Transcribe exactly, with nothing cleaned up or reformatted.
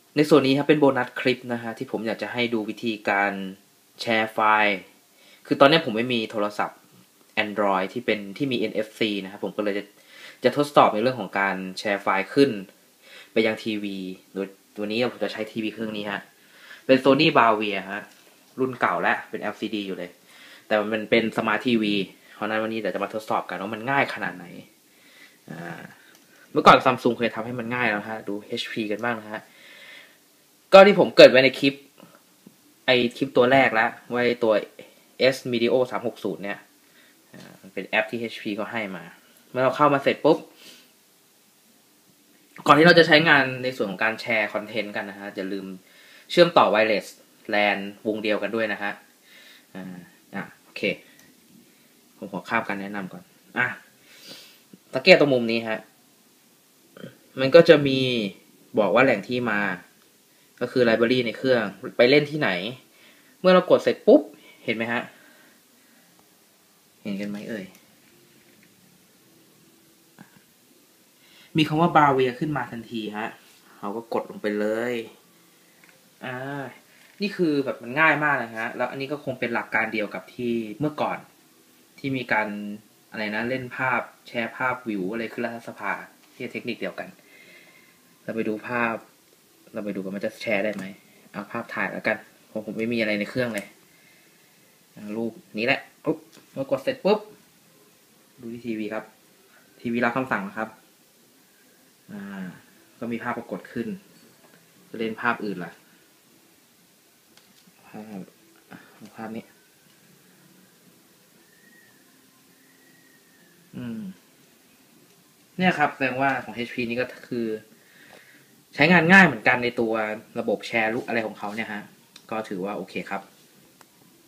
ในส่วนนี้ครับเป็นโบนัสคลิปนะฮะที่ผมอยากจะให้ดูวิธีการแชร์ไฟล์คือตอนนี้ผมไม่มีโทรศัพท์ Android ที่เป็นที่มี เอ็น เอฟ ซี นะครับผมก็เลยจะจะทดสอบในเรื่องของการแชร์ไฟล์ขึ้นไปยังทีวีโดยตัวนี้ผมจะใช้ทีวีเครื่องนี้ฮะเป็น Sony Bravia ฮะรุ่นเก่าแล้วเป็น แอล ซี ดี อยู่เลยแต่มันเป็นสมาร์ททีวีเพราะนั้นวันนี้เดี๋ยวจะมาทดสอบกันว่ามันง่ายขนาดไหนเมื่อก่อน Samsung เคยทำให้มันง่ายแล้วฮะดู เอช พี กันบ้างนะฮะก็ที่ผมเกิดไว้ในคลิปไอคลิปตัวแรกแล้วไว้ตัว S Medio สามหกศูนย์เนี่ยมันเป็นแอปที่ เอช พี เขาให้มาเมื่อเราเข้ามาเสร็จปุ๊บก่อนที่เราจะใช้งานในส่วนของการแชร์คอนเทนต์กันนะฮะอย่าลืมเชื่อมต่อไวเลส แลน วงเดียวกันด้วยนะฮะอ่าอ่ะโอเคผมขอข้ามการแนะนำก่อนอ่ะสังเกตตรงมุมนี้ฮะมันก็จะมีบอกว่าแหล่งที่มาก็คือไลบรารีในเครื่องไปเล่นที่ไหนเมื่อเรากดเสร็จปุ๊บเห็นไหมฮะเห็นกันไหมเอ่ยมีคำว่าบาเวียขึ้นมาทันทีฮะเราก็กดลงไปเลยอ่านี่คือแบบมันง่ายมากนะฮะแล้วอันนี้ก็คงเป็นหลักการเดียวกับที่เมื่อก่อนที่มีการอะไรนะเล่นภาพแชร์ภาพวิวอะไรขึ้นรัฐสภาที่เทคนิคเดียวกันเราไปดูภาพเราไปดูกันมันจะแชร์ได้ไหมเอาภาพถ่ายแล้วกันผมผมไม่มีอะไรในเครื่องเลยรูปนี้แหละปุ๊บเมื่อกดเสร็จปุ๊บดูที่ทีวีครับทีวีรับคำสั่งนะครับอ่าก็มีภาพปรากฏขึ้นจะเล่นภาพอื่นล่ะภาพภาพนี้อืมเนี่ยครับแสดงว่าของ เอช พี นี่ก็คือใช้งานง่ายเหมือนกันในตัวระบบแชร์ลุกอะไรของเขาเนี่ยฮะก็ถือว่าโอเคครับ